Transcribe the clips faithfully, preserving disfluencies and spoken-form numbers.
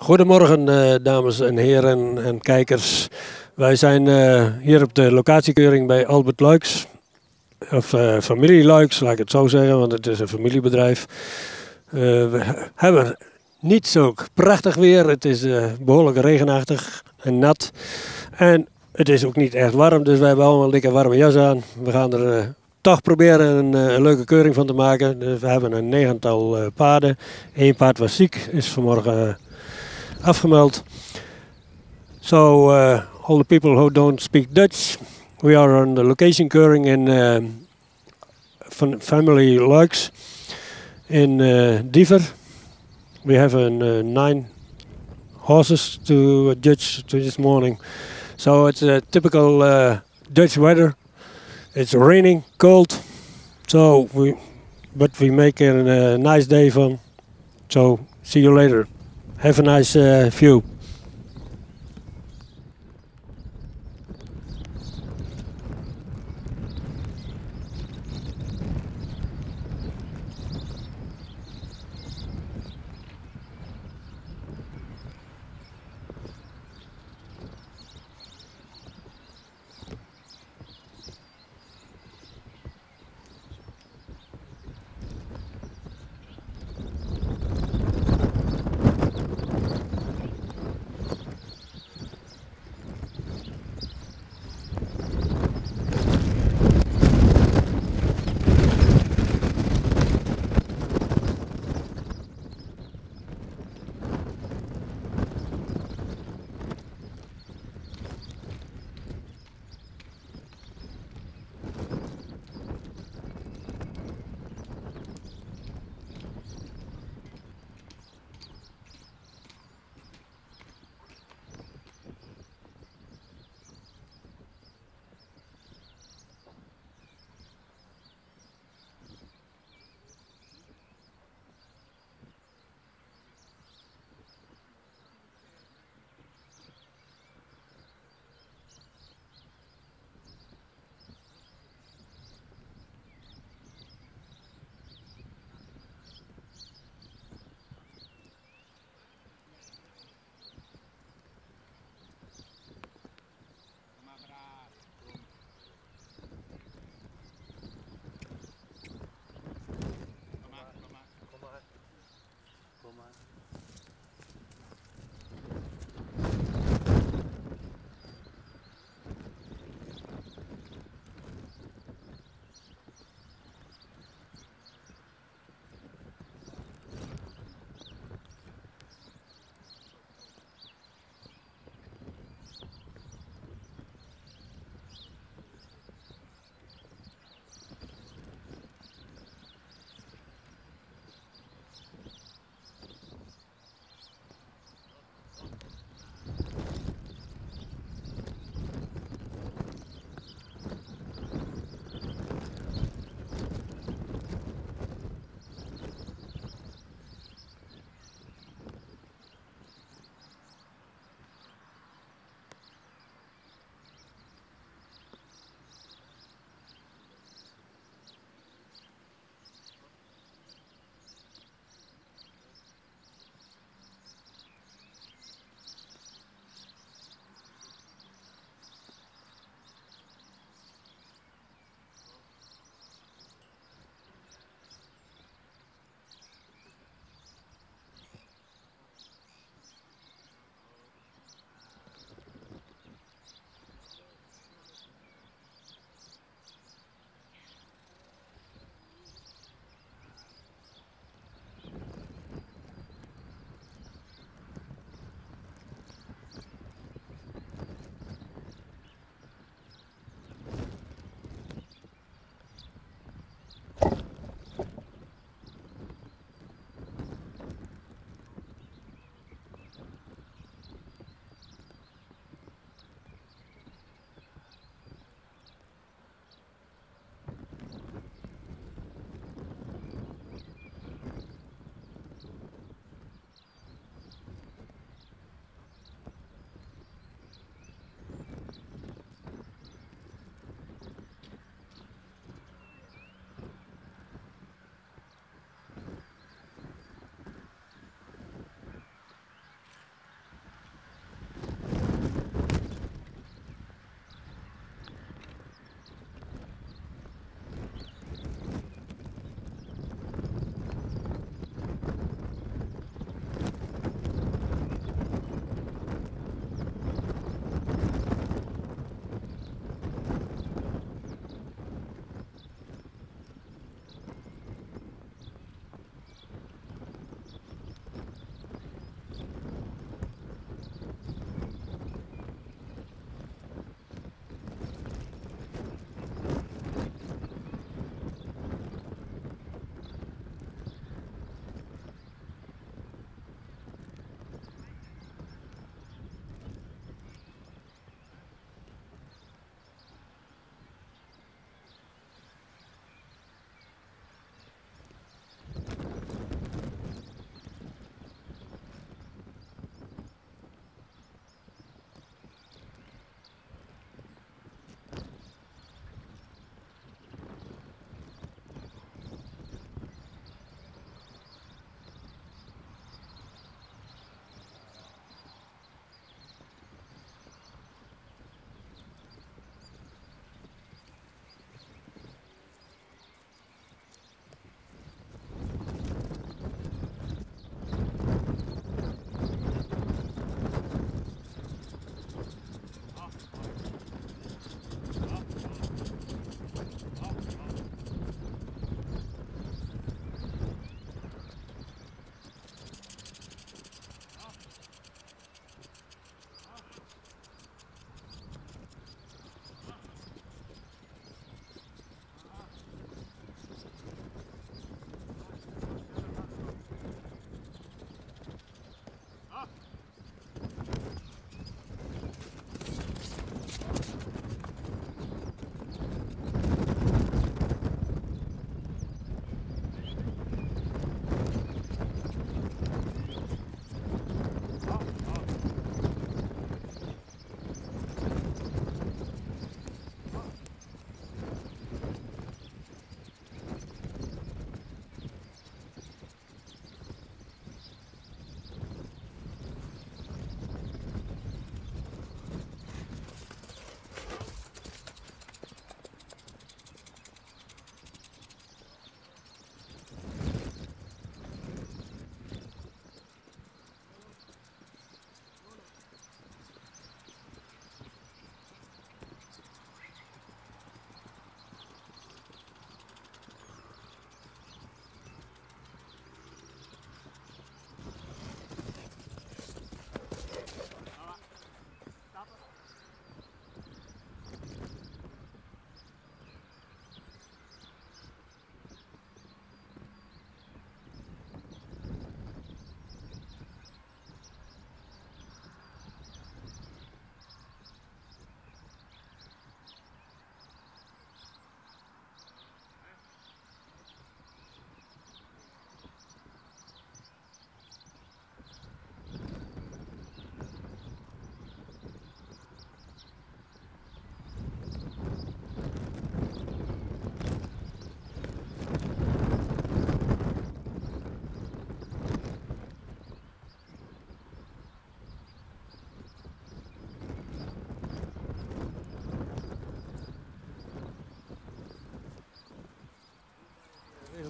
Goedemorgen uh, dames en heren en kijkers. Wij zijn uh, hier op de locatiekeuring bij Albert Luijks. Of uh, familie Luijks, laat ik het zo zeggen, want het is een familiebedrijf. Uh, we hebben niet zo prachtig weer. Het is uh, behoorlijk regenachtig en nat. En het is ook niet echt warm, dus wij hebben allemaal een dikke warme jas aan. We gaan er uh, toch proberen een, uh, een leuke keuring van te maken. Dus we hebben een negental uh, paarden. Eén paard was ziek, is vanmorgen uh, afgemeld. So uh, all the people who don't speak Dutch, we are on the location keuring in uh, family Luijks in uh, Diever. We have an, uh, nine horses to judge to this morning. So it's a typical uh, Dutch weather. It's raining, cold. So we, but we make a, a nice day from. So see you later. Have a nice uh, view.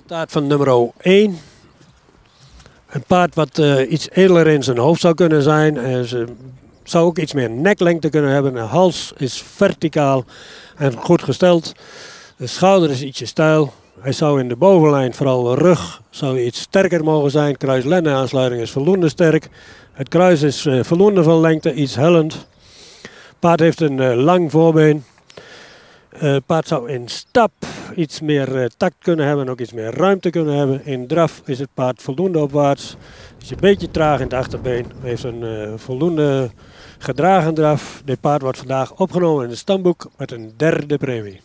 Resultaat van nummer één. Een paard wat uh, iets edeler in zijn hoofd zou kunnen zijn. En ze zou ook iets meer neklengte kunnen hebben. De hals is verticaal en goed gesteld. De schouder is ietsje steil. Hij zou in de bovenlijn, vooral de rug, zou iets sterker mogen zijn. Kruis-lenden aansluiting is voldoende sterk. Het kruis is uh, voldoende van lengte, iets hellend. Het paard heeft een uh, lang voorbeen. Het uh, paard zou in stap iets meer uh, tact kunnen hebben en ook iets meer ruimte kunnen hebben. In draf is het paard voldoende opwaarts. Is een beetje traag in het achterbeen. Heeft een uh, voldoende gedragen draf. Dit paard wordt vandaag opgenomen in het stamboek met een derde premie.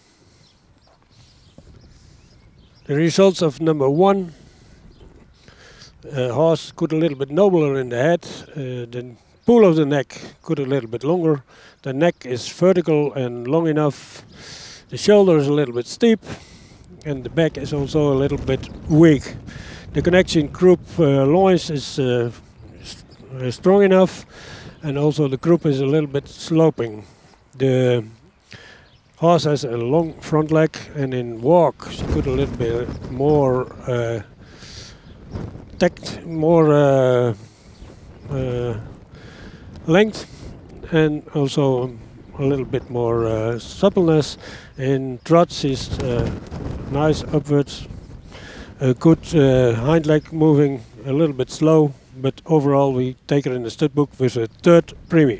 The results of number one. Uh, horse could a little bit nobler in the head. Uh, the pull of the neck could a little bit longer. The neck is vertical and long enough. The shoulder is a little bit steep. And the back is also a little bit weak. The connection croup uh, loins is uh, st uh, strong enough. And also the croup is a little bit sloping. The horse has a long front leg, and in walk she could a little bit more uh, tact, more uh, uh, length, and also a little bit more uh, suppleness. In trot she's uh, nice upwards, a good uh, hind leg moving, a little bit slow, but overall we take her in the stud book with a third premie.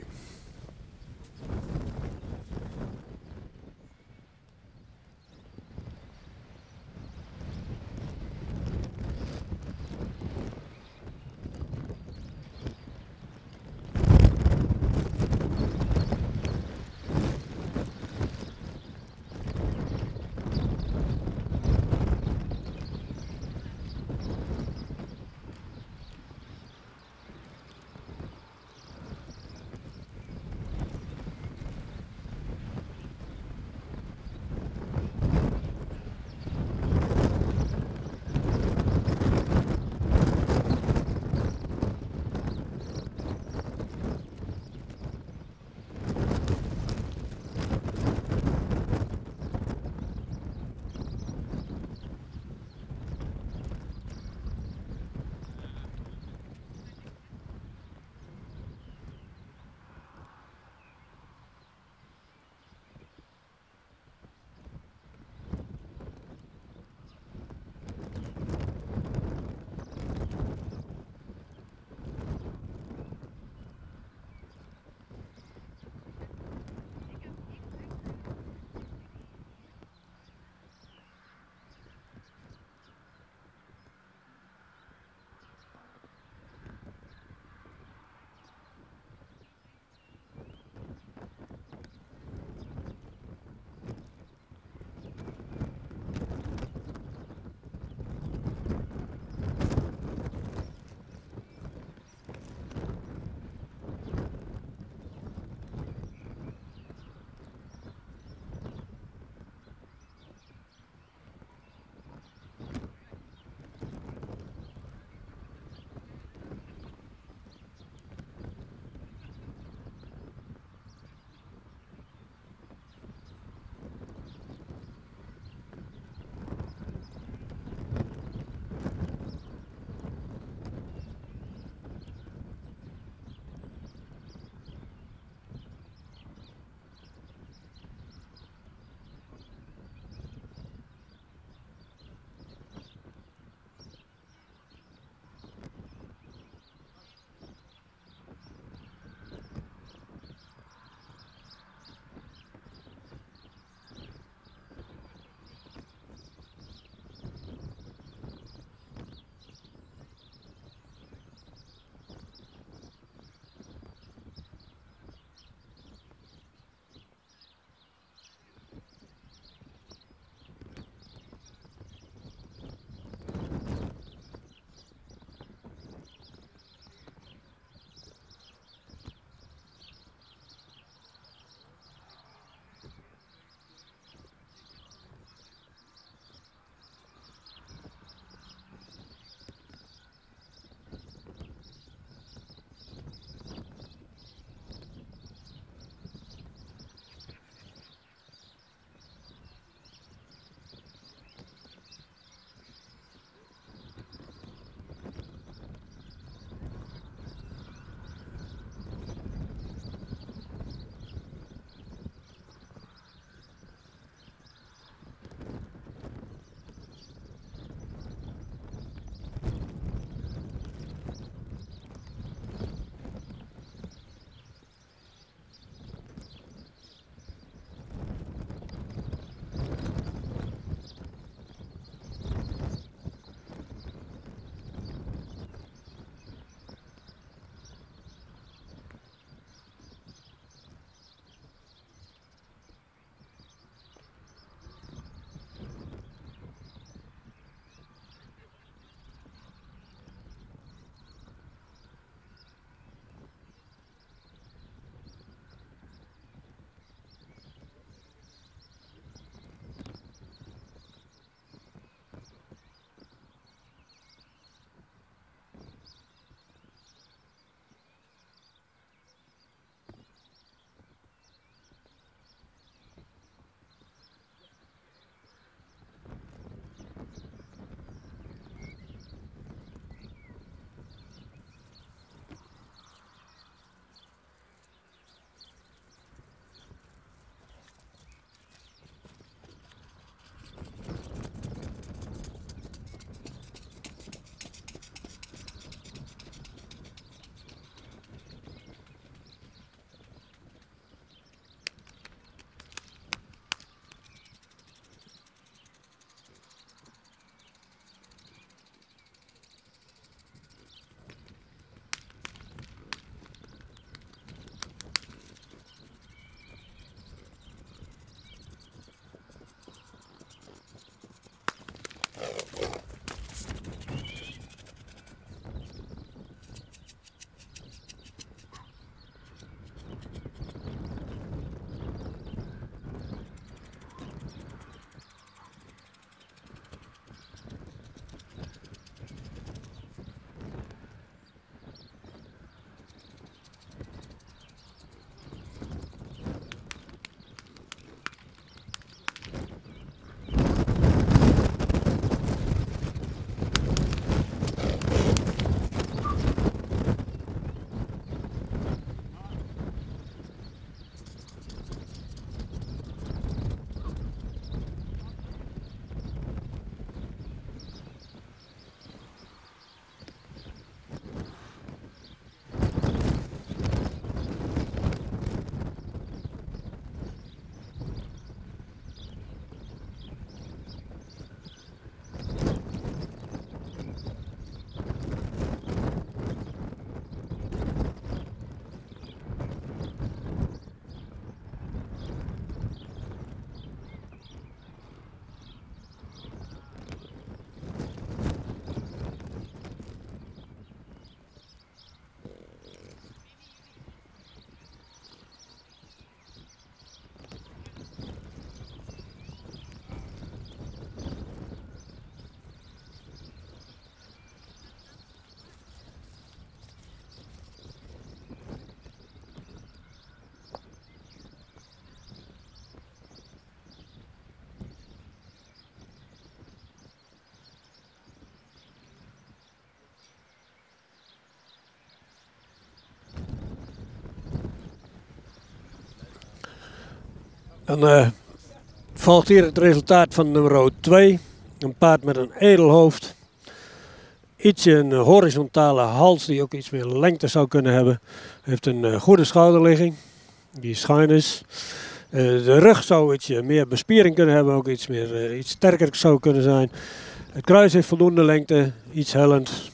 Dan uh, volgt hier het resultaat van nummer twee. Een paard met een edelhoofd. Ietsje een horizontale hals die ook iets meer lengte zou kunnen hebben. Heeft een uh, goede schouderligging die schuin is. Uh, de rug zou ietsje meer bespiering kunnen hebben, ook iets, meer, uh, iets sterker zou kunnen zijn. Het kruis heeft voldoende lengte, iets hellend.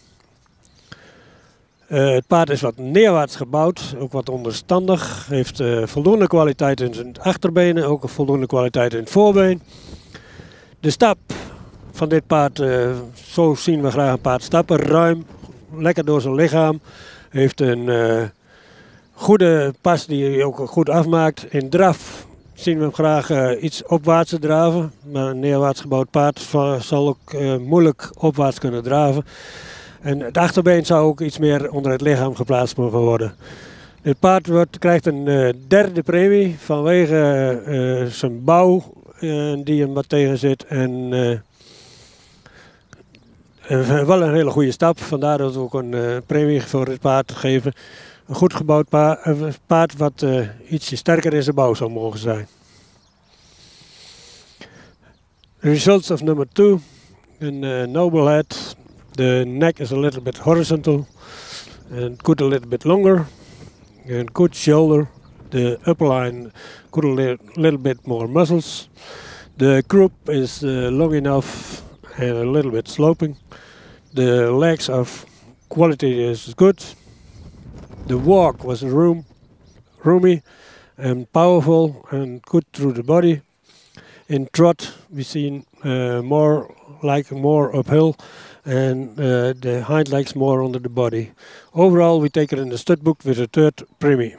Uh, het paard is wat neerwaarts gebouwd, ook wat onderstandig. Heeft uh, voldoende kwaliteit in zijn achterbenen, ook voldoende kwaliteit in het voorbeen. De stap van dit paard, uh, zo zien we graag een paard stappen. Ruim, lekker door zijn lichaam. Heeft een uh, goede pas die hij ook goed afmaakt. In draf zien we hem graag uh, iets opwaarts draven. Maar een neerwaarts gebouwd paard zal ook uh, moeilijk opwaarts kunnen draven. En het achterbeen zou ook iets meer onder het lichaam geplaatst mogen worden. Dit paard wordt, krijgt een uh, derde premie vanwege uh, zijn bouw uh, die hem wat tegen zit. En uh, uh, wel een hele goede stap, vandaar dat we ook een uh, premie voor dit paard geven. Een goed gebouwd paard, uh, paard wat uh, ietsje sterker in zijn bouw zou mogen zijn. Results of number two. Een uh, noble head. The neck is a little bit horizontal and could a little bit longer. And good shoulder. The upper line could a li little bit more muscles. The croup is uh, long enough and a little bit sloping. The legs of quality is good. The walk was room, roomy and powerful and good through the body. In trot we seen uh, more like more uphill and uh, the hind legs more under the body. Overall we take it in the stud book with a third premie.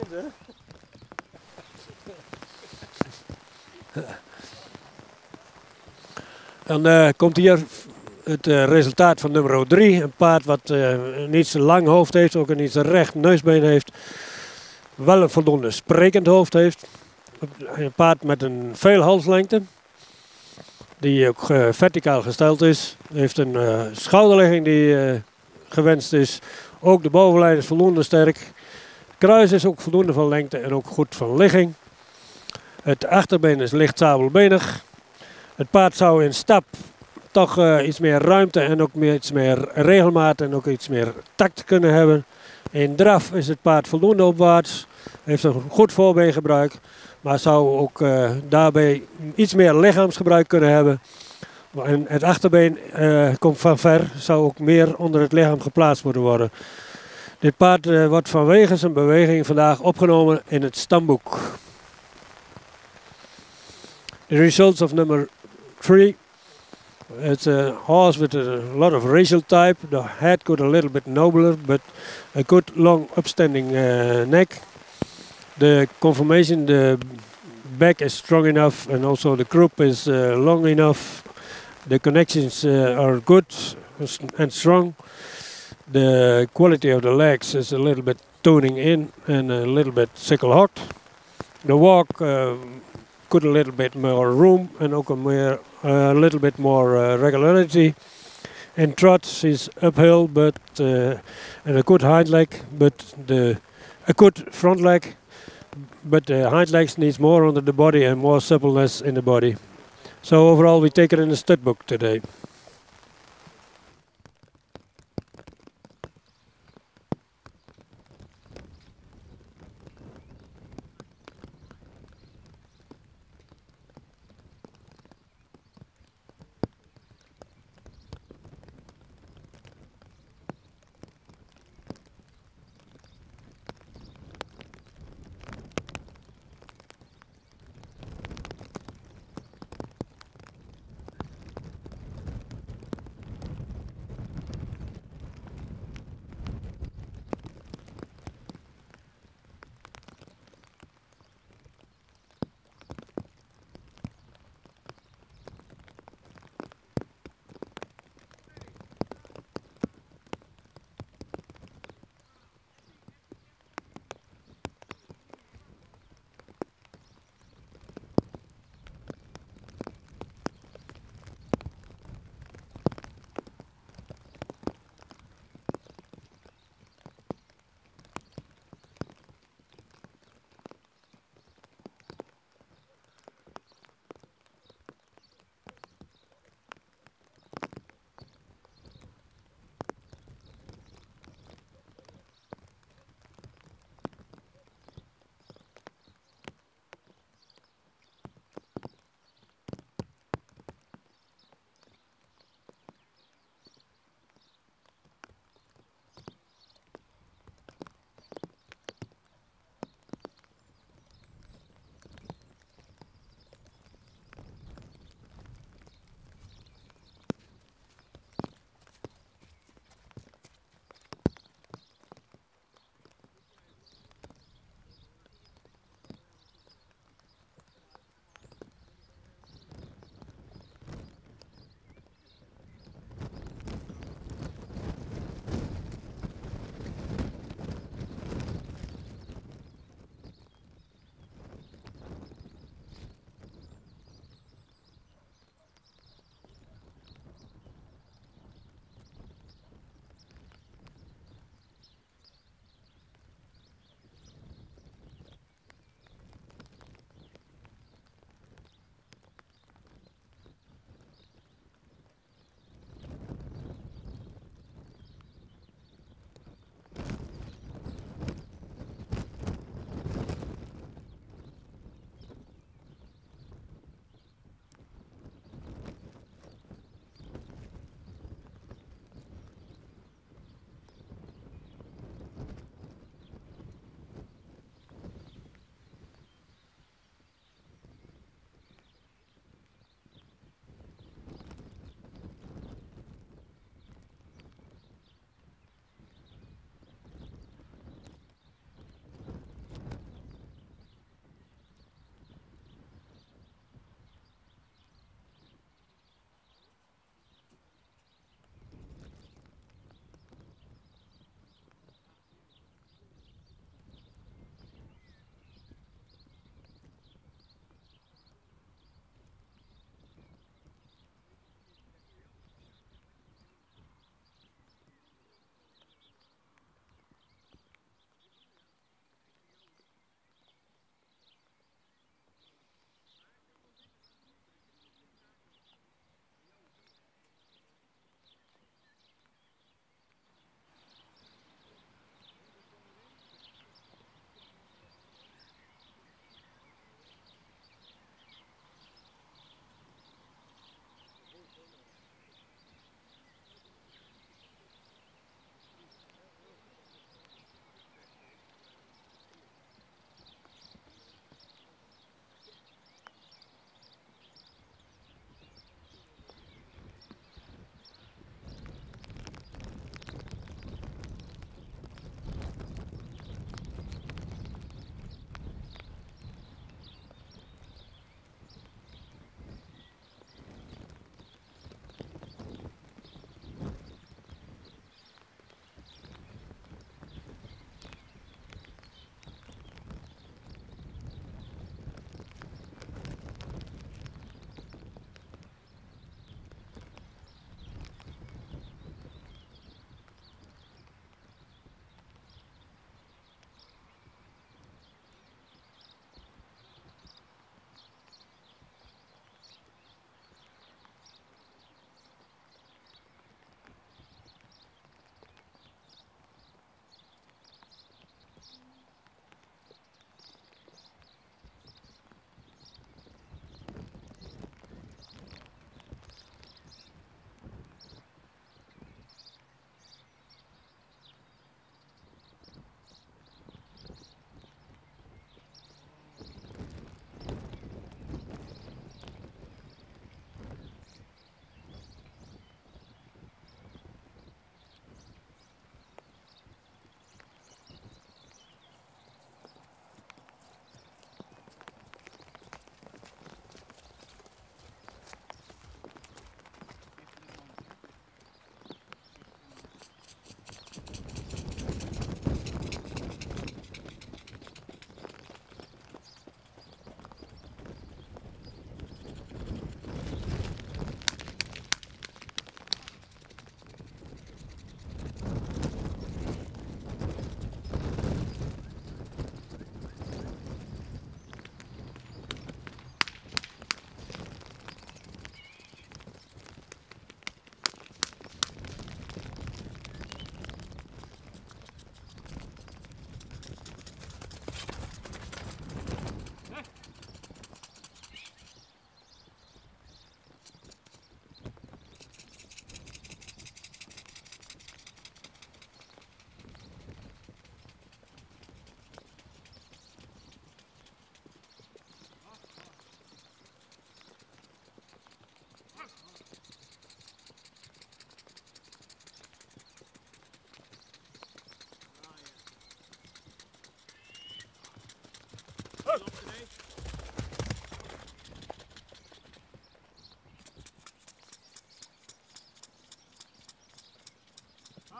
Dan uh, komt hier het uh, resultaat van nummer drie. Een paard wat uh, een iets lang hoofd heeft, ook een iets recht neusbeen heeft. Wel een voldoende sprekend hoofd heeft. Een paard met een veel halslengte. Die ook uh, verticaal gesteld is. Heeft een uh, schouderligging die uh, gewenst is. Ook de bovenlijn is voldoende sterk. Het kruis is ook voldoende van lengte en ook goed van ligging. Het achterbeen is licht sabelbenig. Het paard zou in stap toch uh, iets meer ruimte en ook meer, iets meer regelmaat en ook iets meer tact kunnen hebben. In draf is het paard voldoende opwaarts. Heeft een goed voorbeengebruik. Maar zou ook uh, daarbij iets meer lichaamsgebruik kunnen hebben. En het achterbeen uh, komt van ver. Zou ook meer onder het lichaam geplaatst moeten worden. Dit paard uh, wordt vanwege zijn beweging vandaag opgenomen in het stamboek. The results of number three. It's a horse with a lot of racial type. The head got a little bit nobler, but a good long upstanding uh, neck. The conformation, the back is strong enough, and also the croup is uh, long enough. The connections uh, are good and strong. The quality of the legs is a little bit toning in and a little bit sickle hot. The walk uh, got a little bit more room and ook a more, uh, little bit more uh, regularity. In trot is uphill, but uh, and a good hind leg, but the a good front leg. But the hind legs needs more under the body and more suppleness in the body. So overall we take it in the stud book today.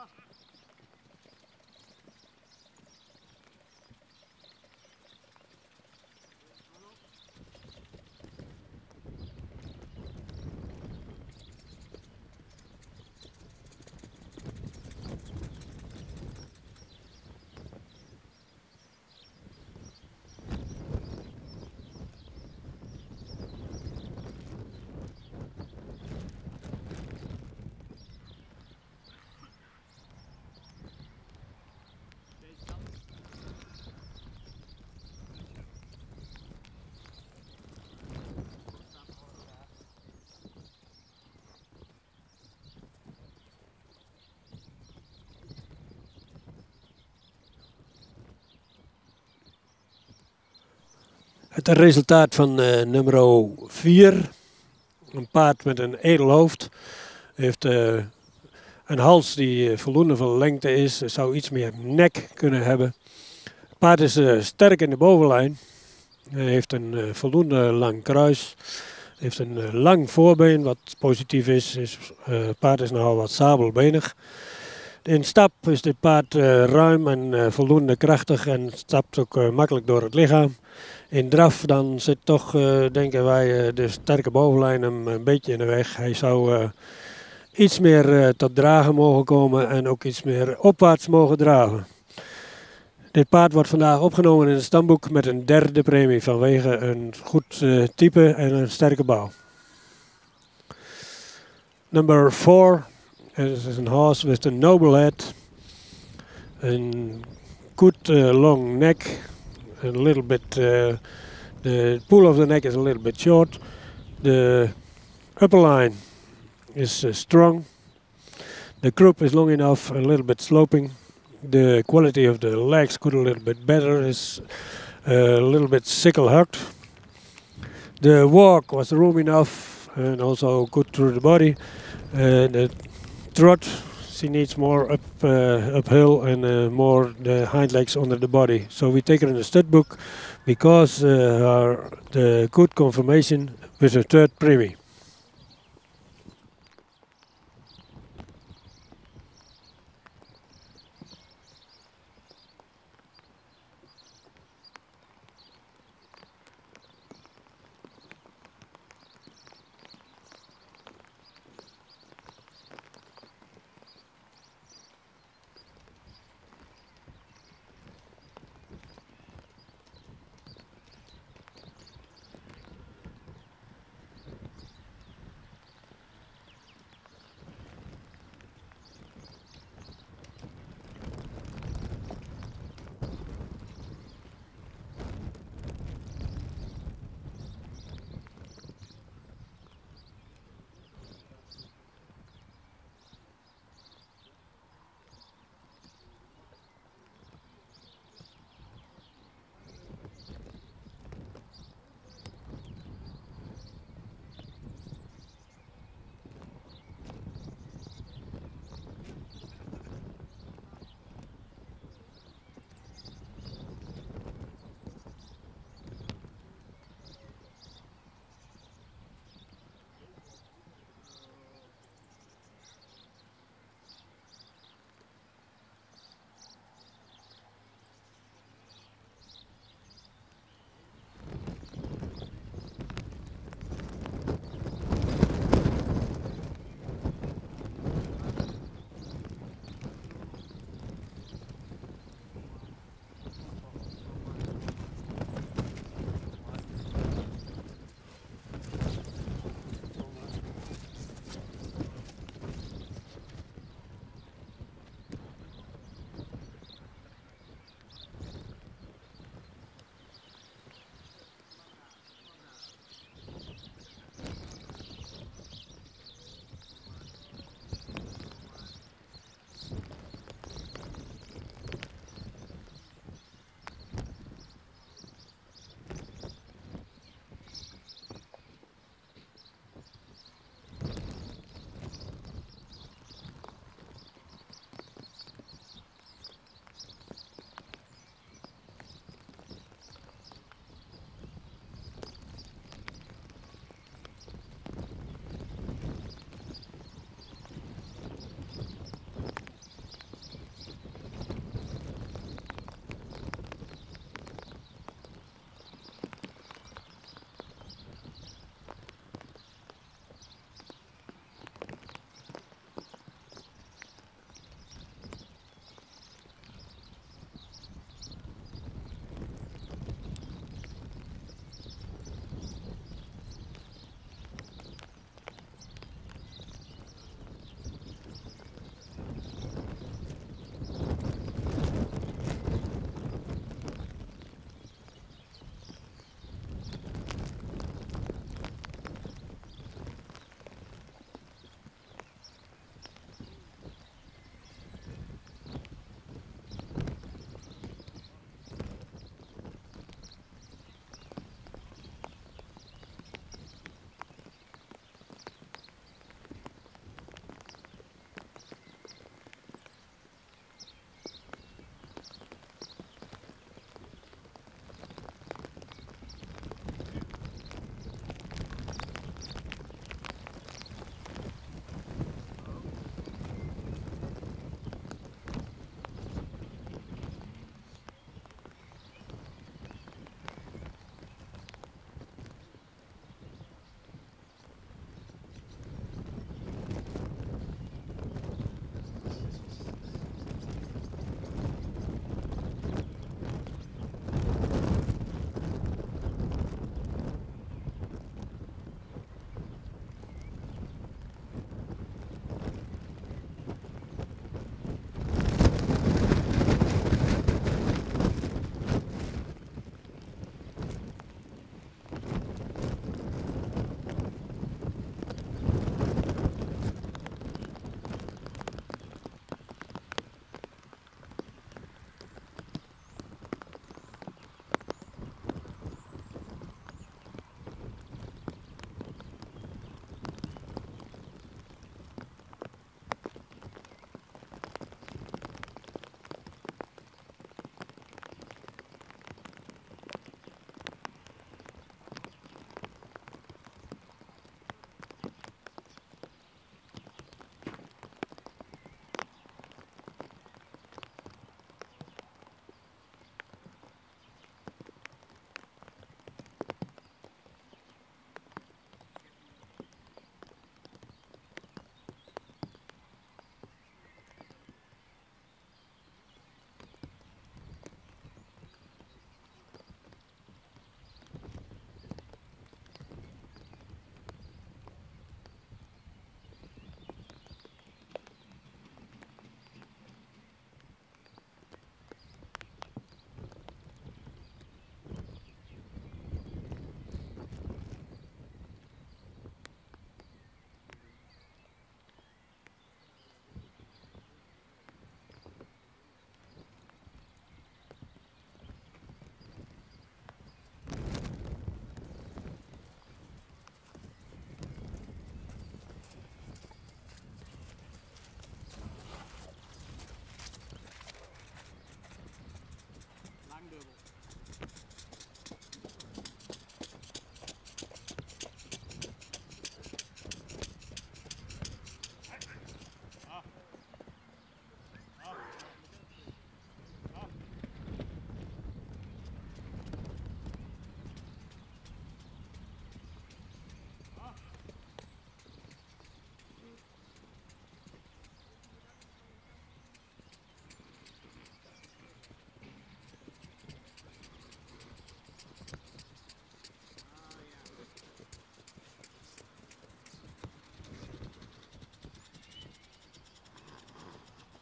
Het resultaat van uh, nummer vier. Een paard met een edel hoofd. Heeft uh, een hals die uh, voldoende van lengte is. Zou iets meer nek kunnen hebben. Het paard is uh, sterk in de bovenlijn. Hij heeft een uh, voldoende lang kruis. Heeft een uh, lang voorbeen, wat positief is. is uh, het paard is nogal wat sabelbenig. In stap is dit paard uh, ruim en uh, voldoende krachtig en stapt ook uh, makkelijk door het lichaam. In draf dan zit toch, uh, denken wij, uh, de sterke bovenlijn hem een beetje in de weg. Hij zou uh, iets meer uh, tot dragen mogen komen en ook iets meer opwaarts mogen draven. Dit paard wordt vandaag opgenomen in het stamboek met een derde premie vanwege een goed uh, type en een sterke bouw. Number four. This is a horse with a noble head, a good uh, long neck, a little bit, uh, the pull of the neck is a little bit short, the upper line is uh, strong, the croup is long enough, a little bit sloping, the quality of the legs could a little bit better, is uh, a little bit sickle-hugged. The walk was room enough and also good through the body. Uh, the trot, she needs more up uh, uphill and uh, more the hind legs under the body. So we take her in the stud book because uh, her the good confirmation with a third premie.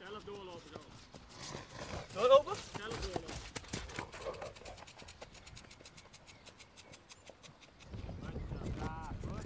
Zelf doorlopen zo. Doorlopen? Zelf doorlopen. Ja, hoor.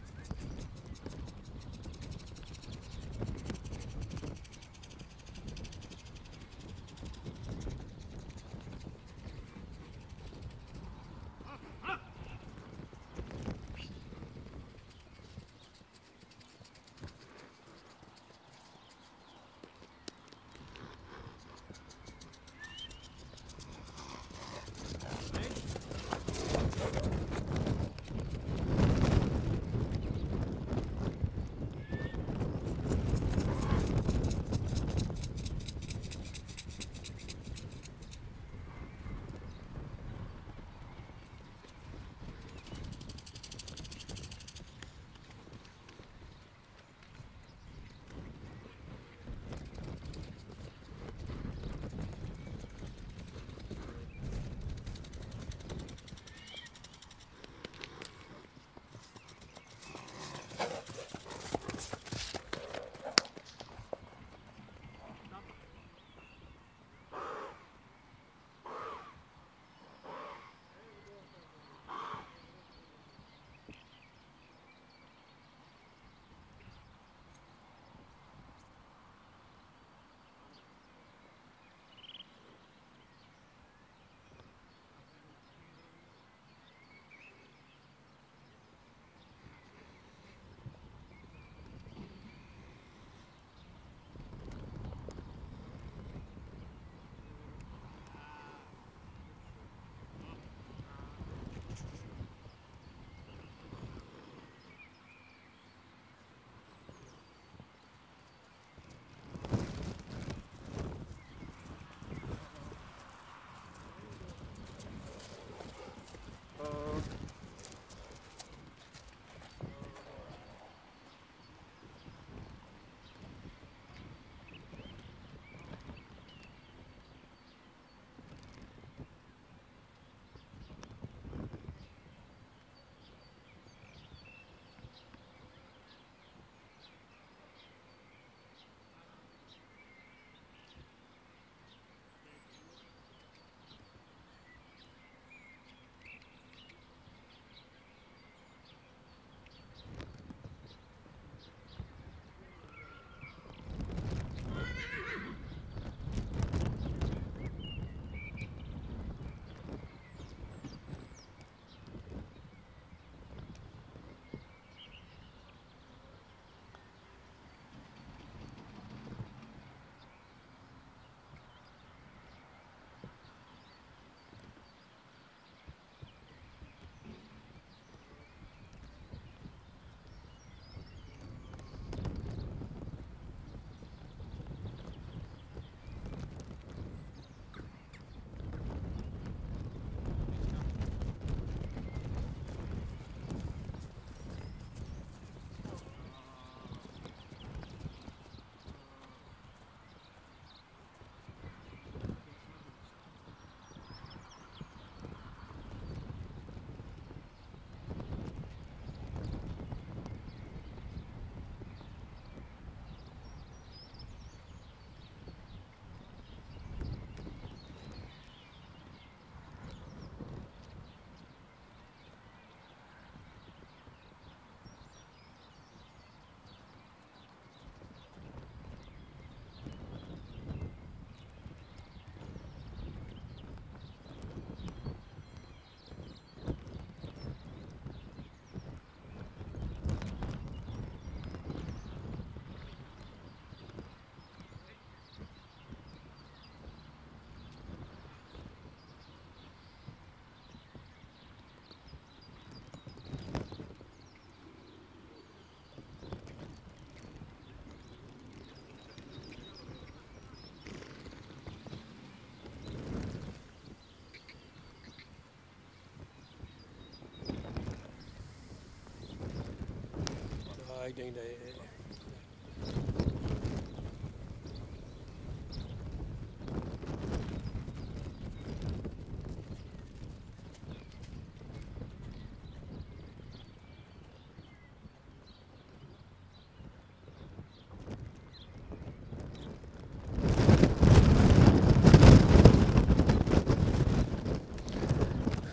ik denk dat je...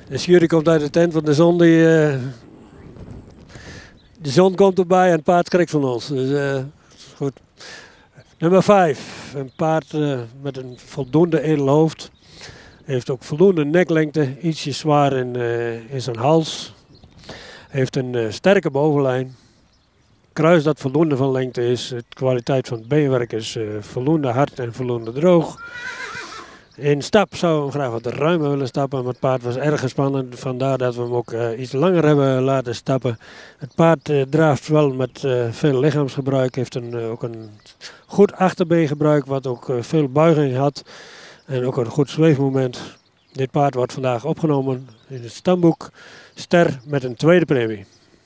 De jury komt uit de tent, want de zon die... Uh, de zon komt erbij en het paard schrikt van ons. Dus uh, goed. Nummer vijf. Een paard uh, met een voldoende edel hoofd. Heeft ook voldoende neklengte. Ietsje zwaar in, uh, in zijn hals. Heeft een uh, sterke bovenlijn. Kruis dat voldoende van lengte is. De kwaliteit van het beenwerk is uh, voldoende hard en voldoende droog. In stap zou we hem graag wat ruimer willen stappen, maar het paard was erg gespannen. Vandaar dat we hem ook uh, iets langer hebben laten stappen. Het paard uh, draaft wel met uh, veel lichaamsgebruik. Heeft een, uh, ook een goed achterbeengebruik, wat ook uh, veel buiging had. En ook een goed zweefmoment. Dit paard wordt vandaag opgenomen in het stamboek. Ster met een tweede premie.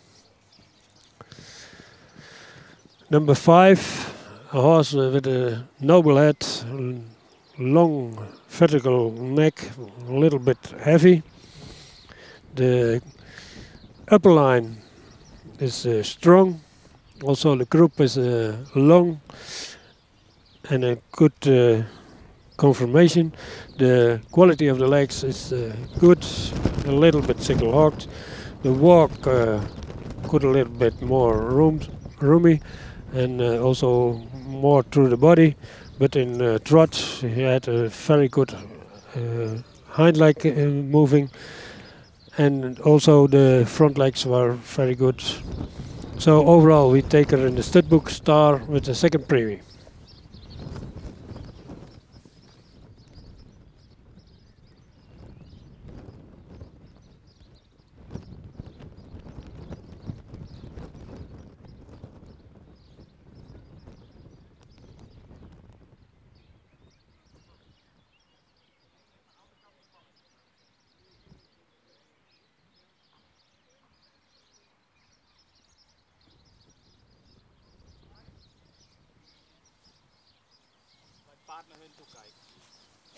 Number five, a horse with a noble head, long vertical neck, a little bit heavy. The upper line is uh, strong. Also the croup is uh, long and a good uh, conformation. The quality of the legs is uh, good, a little bit single-hocked. The walk uh, could a little bit more room, roomy. And uh, also more through the body, but in uh, trot he had a very good uh, hind leg uh, moving, and also the front legs were very good. So overall we take her in the stud book star with the second premie. Paard naar hun toe kijken. Ja.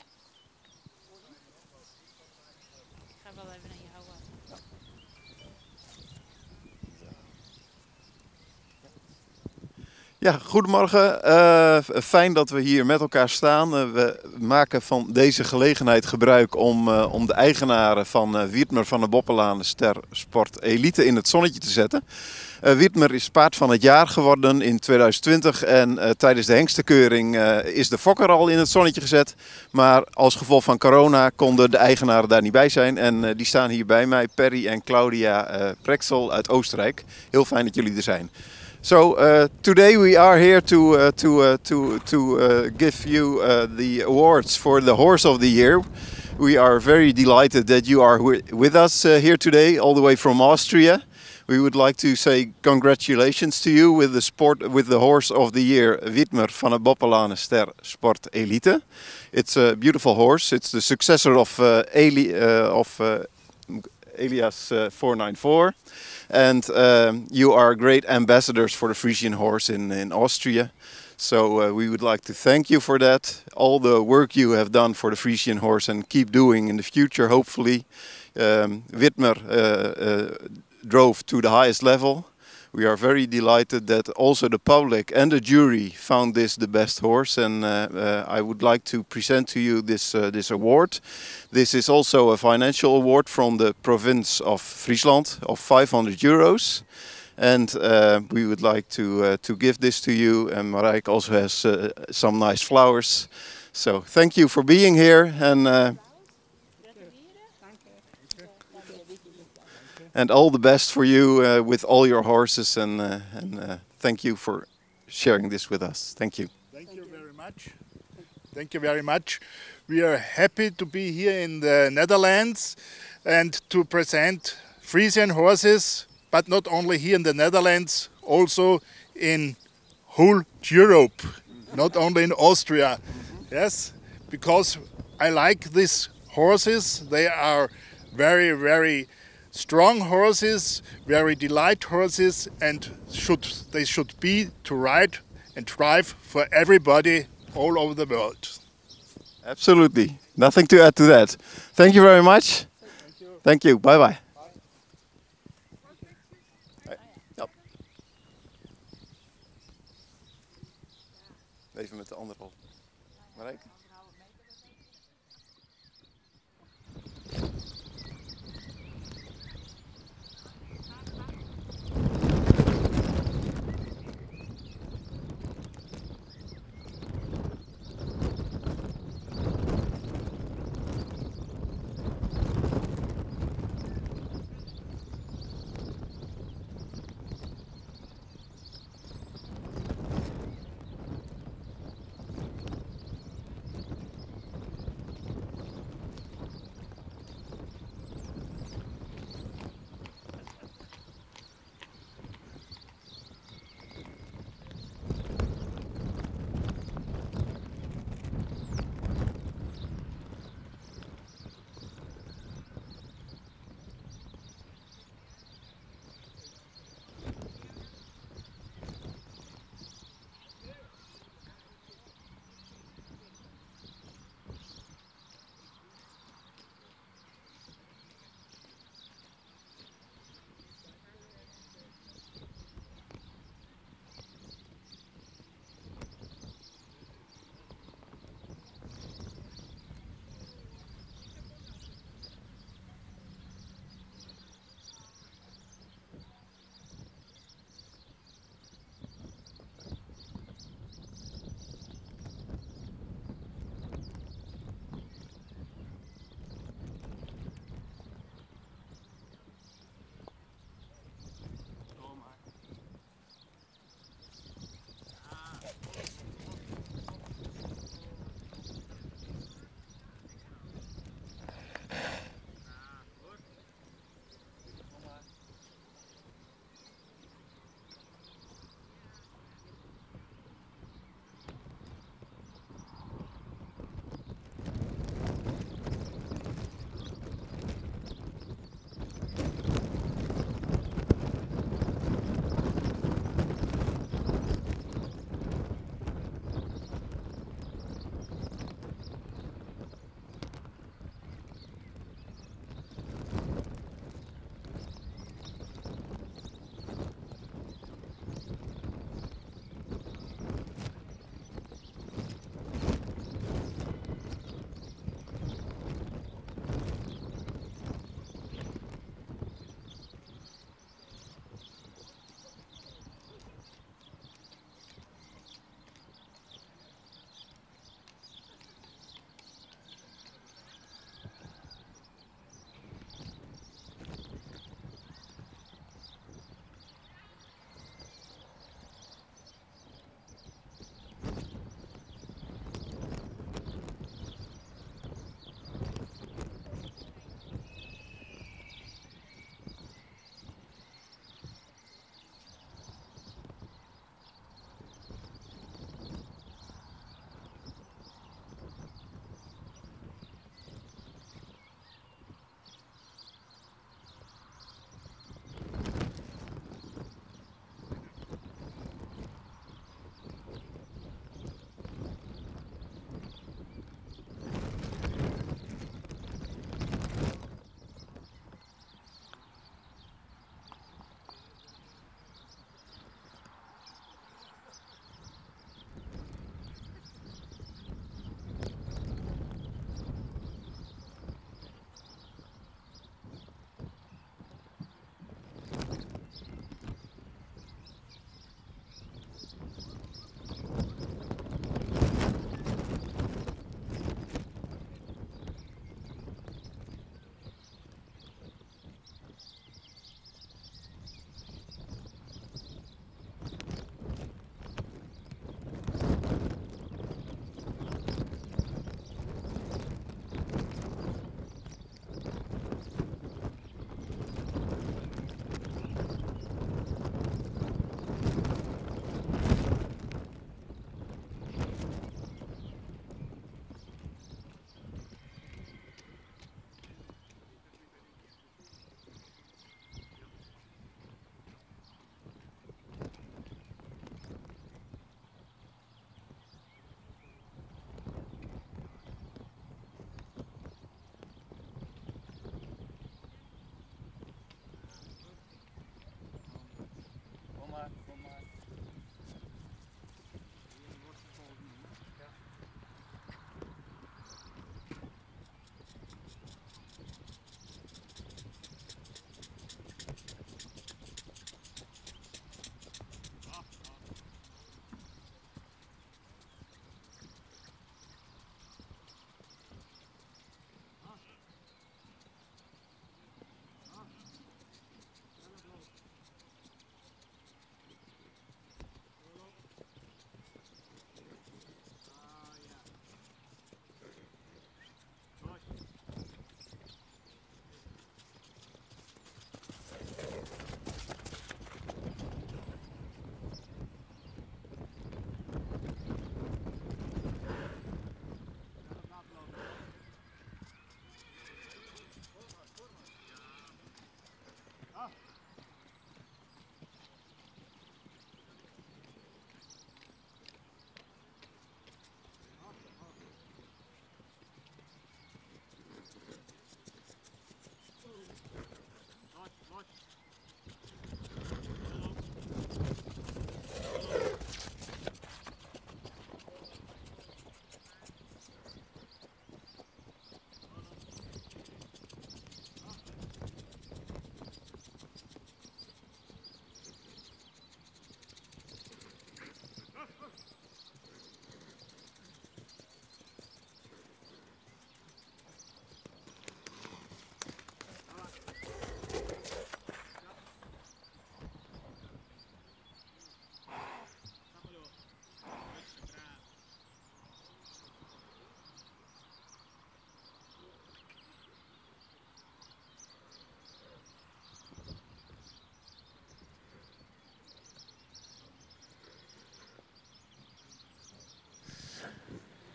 Ik ga wel even naar je houden. Ja, goedemorgen. Uh, fijn dat we hier met elkaar staan. Uh, we maken van deze gelegenheid gebruik om, uh, om de eigenaren van uh, Wiedmer van de Boppelaan Ster Sport Elite in het zonnetje te zetten. Uh, Wiedmer is paard van het jaar geworden in tweeduizend twintig en uh, tijdens de hengstenkeuring uh, is de fokker al in het zonnetje gezet. Maar als gevolg van corona konden de eigenaren daar niet bij zijn en uh, die staan hier bij mij, Perry en Claudia uh, Prexel uit Oostenrijk. Heel fijn dat jullie er zijn. So uh, today we are here to uh, to uh, to to uh, give you uh, the awards for the Horse of the Year. We are very delighted that you are with us uh, here today, all the way from Austria. We would like to say congratulations to you with the sport with the Horse of the Year, Wiedmer van de Boppelaan Ster Sport Elite. It's a beautiful horse. It's the successor of uh, Eli uh, of uh, Elias uh, four ninety-four. And um, you are great ambassadors for the Frisian horse in, in Austria. So uh, we would like to thank you for that. All the work you have done for the Frisian horse and keep doing in the future, hopefully. Um, Wiedmer uh, uh, drove to the highest level. We are very delighted that also the public and the jury found this the best horse, and uh, uh, I would like to present to you this uh, this award. This is also a financial award from the province of Friesland of five hundred euros, and uh, we would like to uh, to give this to you. And Marijke also has uh, some nice flowers. So thank you for being here, and. Uh, And all the best for you uh, with all your horses, and, uh, and uh, thank you for sharing this with us. Thank you. Thank you very much. Thank you very much. We are happy to be here in the Netherlands and to present Frisian horses, but not only here in the Netherlands, also in whole Europe, not only in Austria. Yes, because I like these horses. They are very, very strong horses, very delight horses, and should they should be to ride and drive for everybody all over the world. Absolutely. Nothing to add to that. Thank you very much. Thank you. Thank you. Bye bye. Ja. Even met de andere rol. Marijke?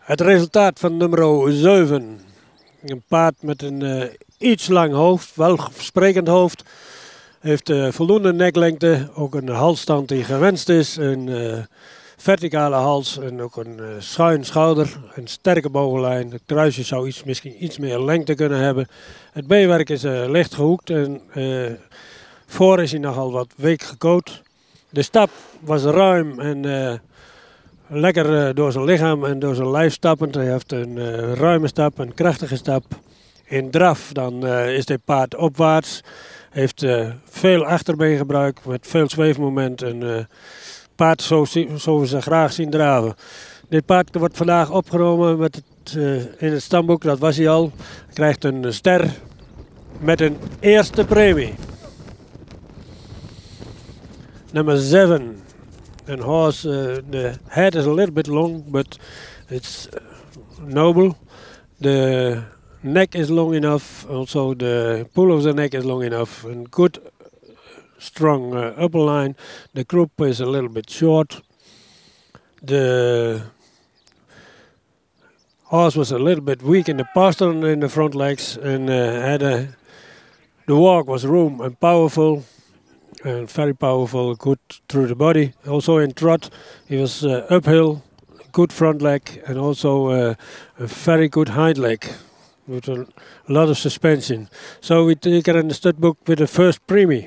Het resultaat van nummer zeven. Een paard met een uh, iets lang hoofd, wel sprekend hoofd. Heeft uh, voldoende neklengte, ook een halsstand die gewenst is. Een uh, verticale hals en ook een uh, schuin schouder. Een sterke bovenlijn. Het kruisje zou iets, misschien iets meer lengte kunnen hebben. Het B-werk is uh, licht gehoekt en uh, voor is hij nogal wat week gekoot. De stap was ruim en uh, lekker uh, door zijn lichaam en door zijn lijf stappend. Hij heeft een uh, ruime stap, een krachtige stap. In draf dan uh, is dit paard opwaarts. Heeft uh, veel achterbeengebruik met veel zweefmoment. Een uh, paard zo, zo we ze graag zien draven. Dit paard wordt vandaag opgenomen met het, uh, in het stamboek, dat was hij al. Hij krijgt een ster met een eerste premie. Number seven. An horse, uh, the head is a little bit long, but it's uh, noble. The neck is long enough, also the pull of the neck is long enough, and good, strong uh, upper line. The croup is a little bit short. The horse was a little bit weak in the pastern in the front legs, and uh, had a, the walk was room and powerful. And very powerful, good through the body. Also in trot, he was uh, uphill, good front leg, and also uh, a very good hind leg with a lot of suspension. So we take her in the stud book with the first premie.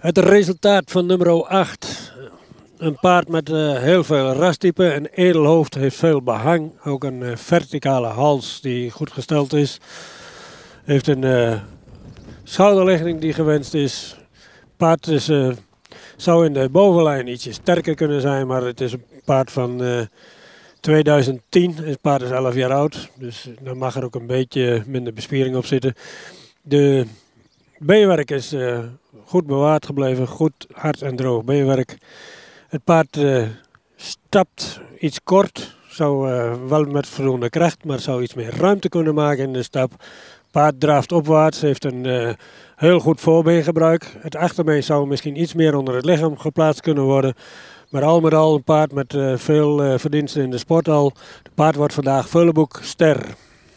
Het resultaat van nummer acht. Een paard met uh, heel veel rastypen. Een edelhoofd, heeft veel behang. Ook een uh, verticale hals die goed gesteld is. Heeft een uh, schouderligging die gewenst is. Paard is, uh, zou in de bovenlijn ietsje sterker kunnen zijn. Maar het is een paard van uh, tweeduizend tien. Het paard is elf jaar oud. Dus daar mag er ook een beetje minder bespiering op zitten. De beenwerk is uh, goed bewaard gebleven. Goed hard en droog beenwerk. Het paard uh, stapt iets kort, zou uh, wel met voldoende kracht, maar zou iets meer ruimte kunnen maken in de stap. Het paard draaft opwaarts, heeft een uh, heel goed voorbeengebruik. Het achterbeen zou misschien iets meer onder het lichaam geplaatst kunnen worden. Maar al met al een paard met uh, veel uh, verdiensten in de sporthal. Het paard wordt vandaag Vulleboek Ster.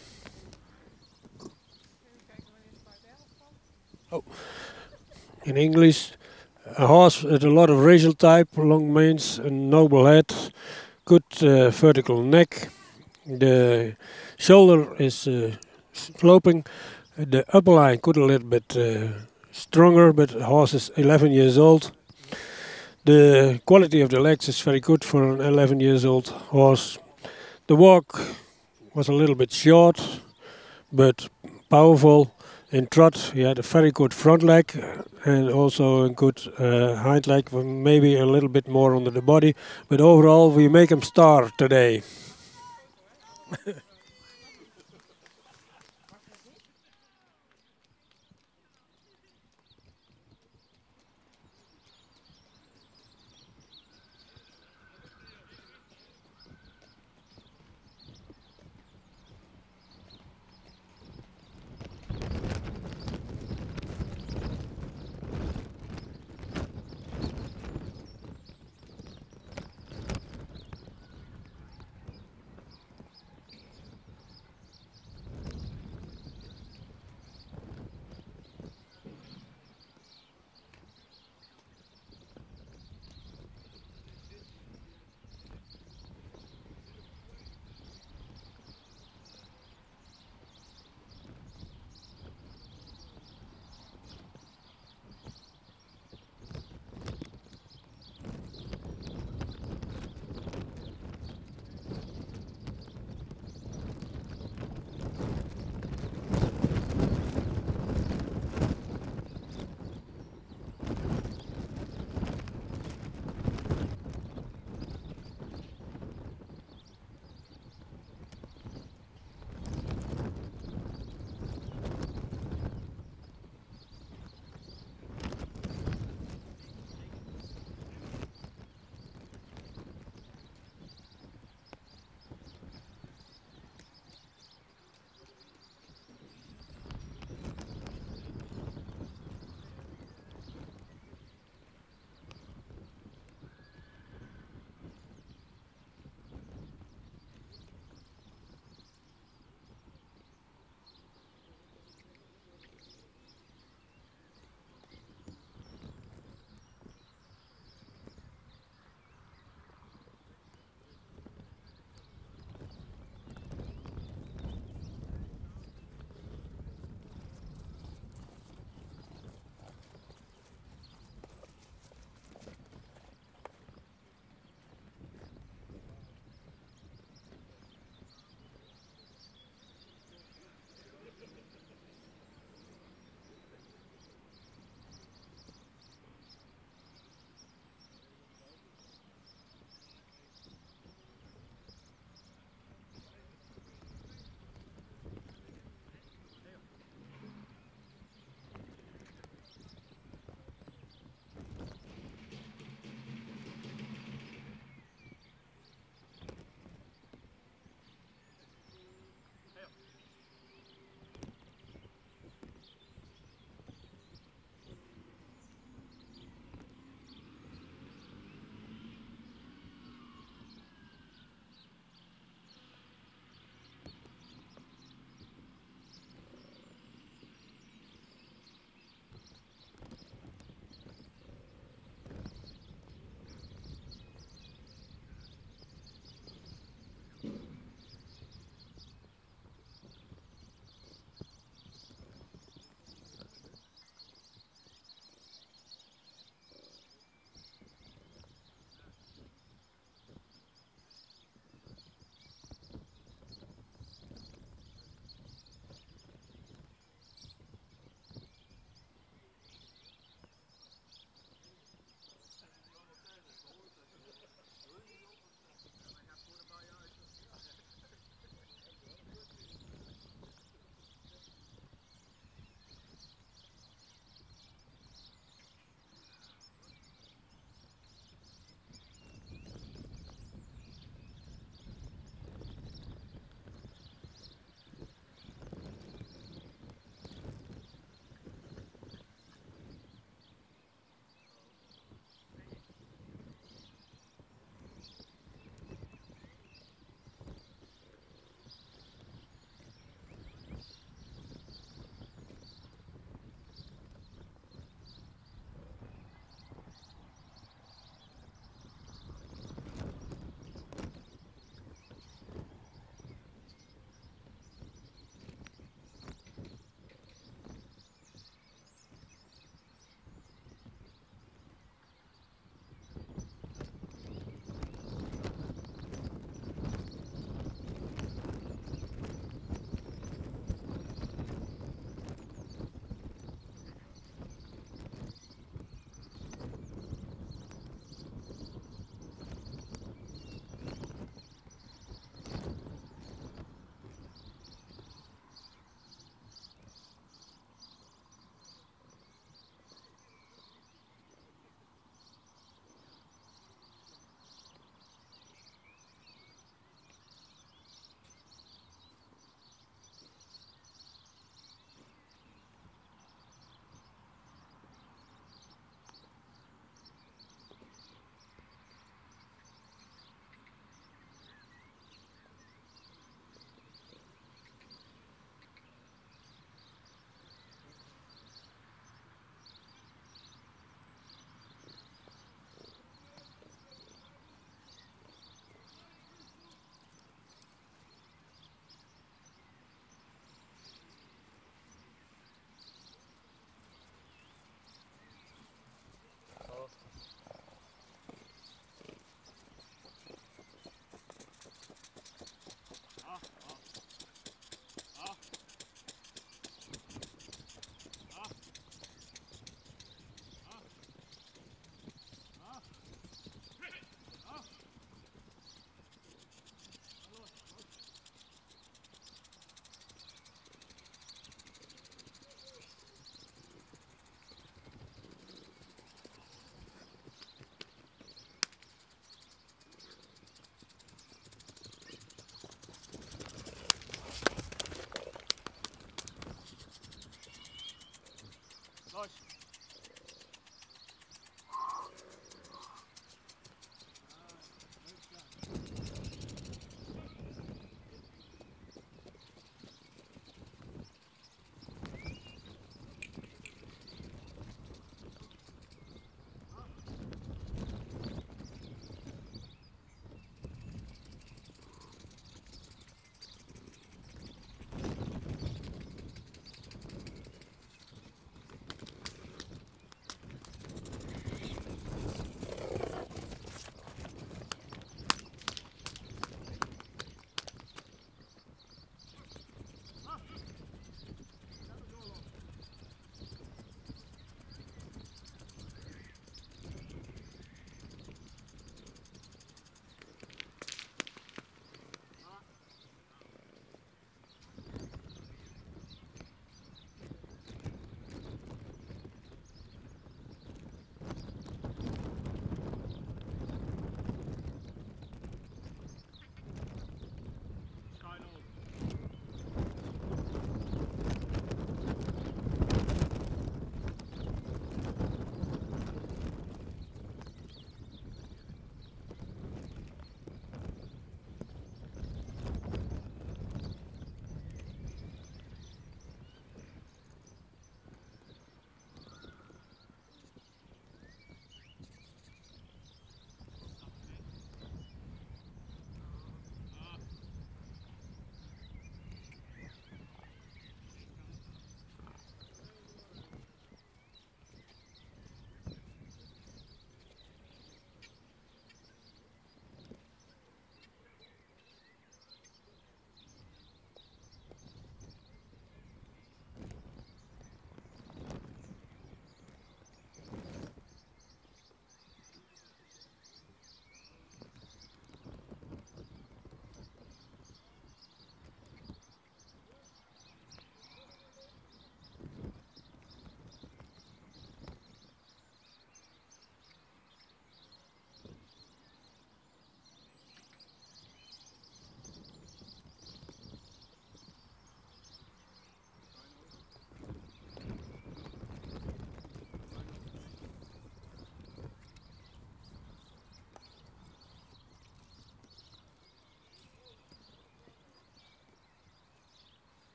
Oh. In English. A horse with a lot of racial type, long manes, a noble head, good uh, vertical neck. The shoulder is uh, sloping. The upper line could a little bit uh, stronger, but the horse is eleven years old. The quality of the legs is very good for an eleven years old horse. The walk was a little bit short, but powerful. In trot, he had a very good front leg and also a good uh, hind leg, maybe a little bit more under the body. But overall, we make him star today.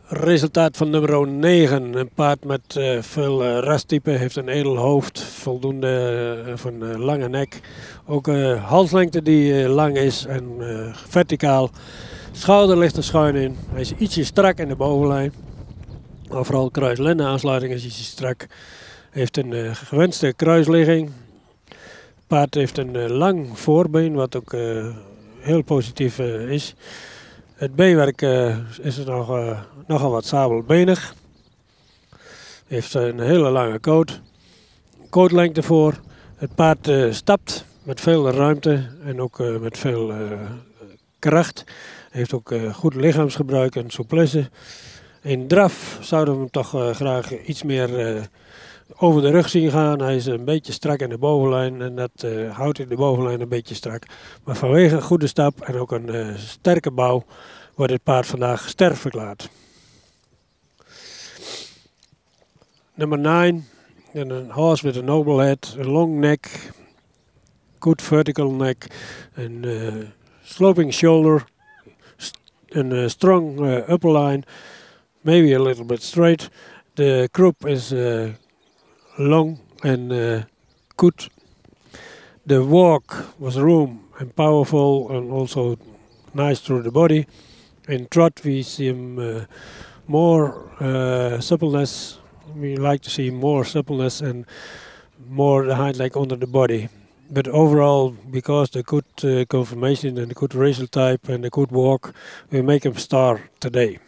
Resultaat van nummer negen. Een paard met uh, veel uh, rastype. Heeft een edel hoofd. Voldoende uh, van uh, lange nek. Ook uh, halslengte die uh, lang is en uh, verticaal. Schouder ligt er schuin in. Hij is ietsje strak in de bovenlijn. Maar vooral kruis-lenden aansluiting is ietsje strak. Heeft een uh, gewenste kruisligging. Het paard heeft een uh, lang voorbeen, wat ook uh, heel positief uh, is. Het beenwerk uh, is er nog, uh, nogal wat sabelbenig. Heeft een hele lange koot. Kootlengte voor. Het paard uh, stapt met veel ruimte en ook uh, met veel uh, kracht. Heeft ook uh, goed lichaamsgebruik en souplesse. In draf zouden we hem toch uh, graag iets meer uh, over de rug zien gaan. Hij is een beetje strak in de bovenlijn en dat uh, houdt in de bovenlijn een beetje strak. Maar vanwege een goede stap en ook een uh, sterke bouw wordt dit paard vandaag sterk verklaard. Nummer nine, a horse with a noble head, a long neck, good vertical neck, and uh, sloping shoulder, and a strong uh, upper line, maybe a little bit straight. The croup is uh, long and uh, good. The walk was room and powerful and also nice through the body. In trot we see him uh, more uh, suppleness. We like to see more suppleness and more the hind leg under the body. But overall, because the good uh, conformation and the good racial type and the good walk, we make him star today.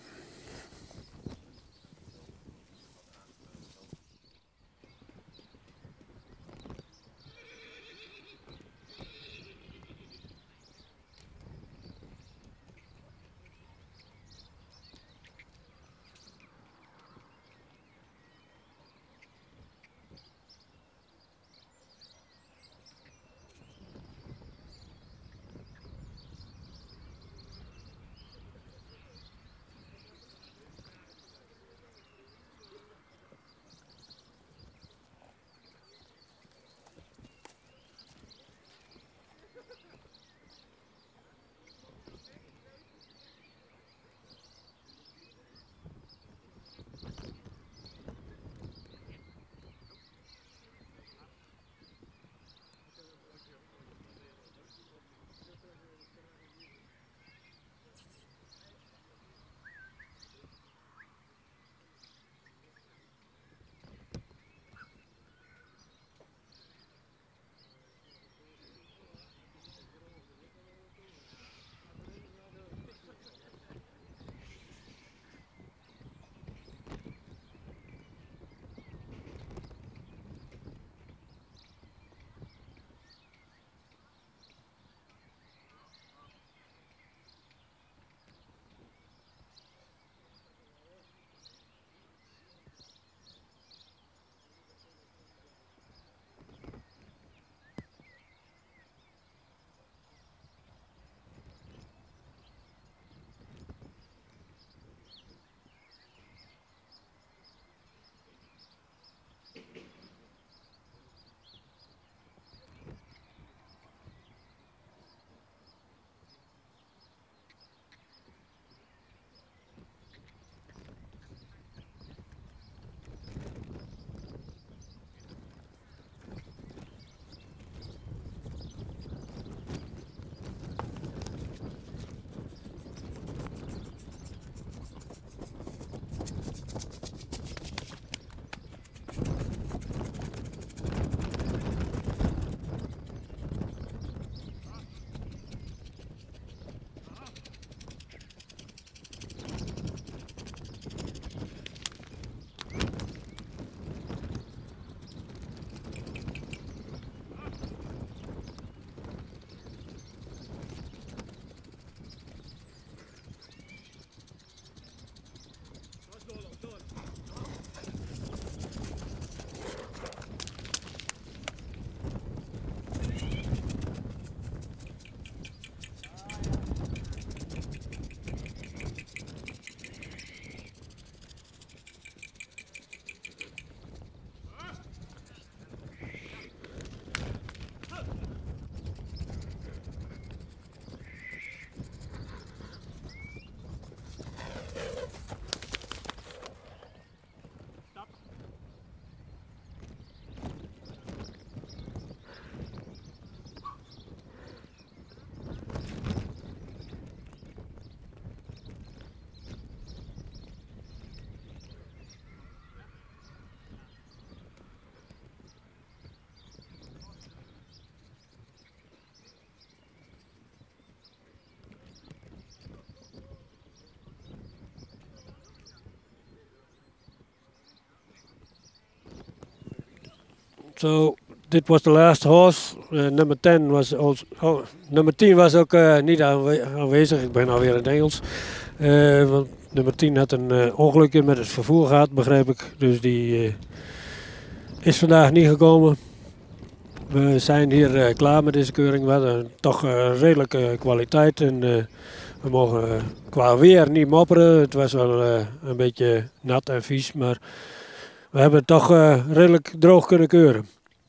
So dit was the last horse. Uh, number ten was also. Oh, nummer tien was ook uh, niet aanwe aanwezig. Ik ben alweer in het Engels. Uh, want nummer tien had een uh, ongelukje met het vervoer gehad, begrijp ik. Dus die uh, is vandaag niet gekomen. We zijn hier uh, klaar met deze keuring. We hadden toch uh, redelijke kwaliteit. En uh, we mogen uh, qua weer niet mopperen. Het was wel uh, een beetje nat en vies. Maar we hebben het toch uh, redelijk droog kunnen keuren.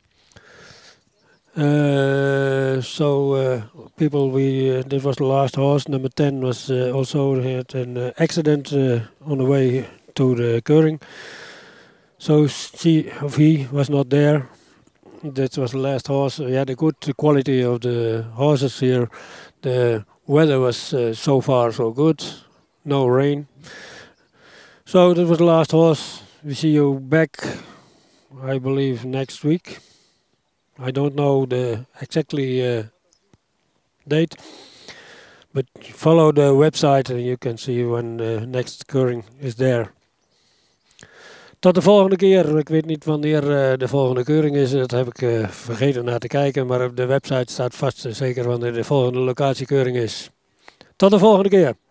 Uh, so uh, people, we uh, this was the last horse. Number ten was uh, also had an uh, accident uh, on the way to the keuring. So she of he was not there. That was the last horse. We had a good quality of the horses here. The weather was uh, so far so good. No rain. So that was the last horse. We see you back, I believe, next week. I don't know the exactly uh, date, but follow the website and you can see when the next keuring is there. Tot de volgende keer. Ik weet niet wanneer uh, de volgende keuring is. Dat heb ik uh, vergeten naar te kijken. Maar op de website staat vast uh, zeker wanneer de volgende locatiekeuring is. Tot de volgende keer.